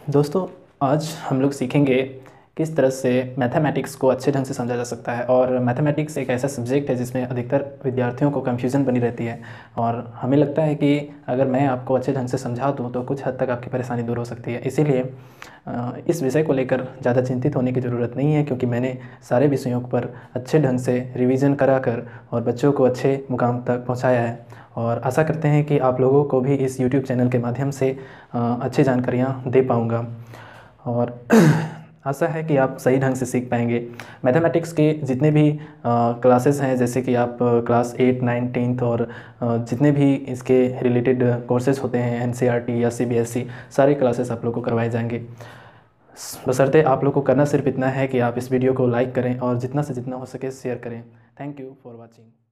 दोस्तों, आज हम लोग सीखेंगे किस तरह से मैथमेटिक्स को अच्छे ढंग से समझा जा सकता है। और मैथमेटिक्स एक ऐसा सब्जेक्ट है जिसमें अधिकतर विद्यार्थियों को कन्फ्यूज़न बनी रहती है, और हमें लगता है कि अगर मैं आपको अच्छे ढंग से समझा दूँ तो कुछ हद तक आपकी परेशानी दूर हो सकती है। इसीलिए इस विषय को लेकर ज़्यादा चिंतित होने की ज़रूरत नहीं है, क्योंकि मैंने सारे विषयों पर अच्छे ढंग से रिवीजन कराकर और बच्चों को अच्छे मुकाम तक पहुँचाया है। और आशा करते हैं कि आप लोगों को भी इस यूट्यूब चैनल के माध्यम से अच्छी जानकारियाँ दे पाऊँगा, और आशा है कि आप सही ढंग से सीख पाएंगे। मैथमेटिक्स के जितने भी क्लासेस हैं, जैसे कि आप क्लास 8, 9, 10th और जितने भी इसके रिलेटेड कोर्सेज होते हैं एनसीईआरटी या सीबीएसई, सारे क्लासेस आप लोग को करवाए जाएंगे। बशर्ते आप लोग को करना सिर्फ इतना है कि आप इस वीडियो को लाइक करें और जितना से जितना हो सके शेयर करें। Thank you for watching.